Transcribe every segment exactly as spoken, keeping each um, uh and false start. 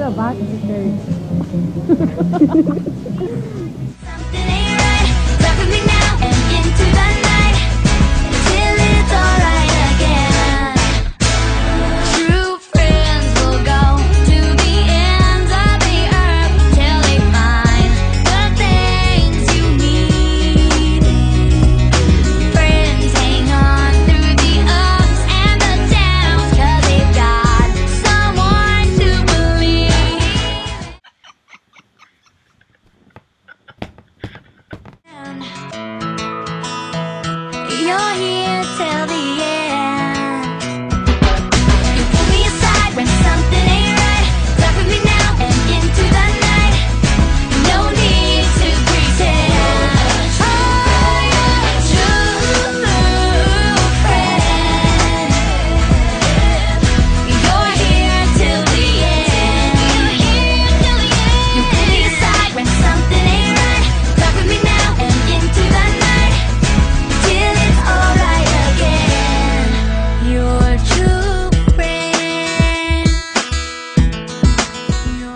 the back of the shirt. Something ain't right. Talk with me now and into the night till it's alright again. True friends will go to the ends of the earth till they find the things you need. Friends hang on through the ups and the downs 'cause they've got someone to believe. You're here till the end. You pull me aside when something ain't right. Talk with me now and into the night. No need to pretend. Oh, you're a true friend. You're here till the end. You pull me aside when something ain't right. Talk with me now and into the night till it's alright again. Your true friend.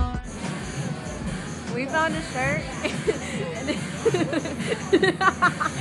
We found a shirt.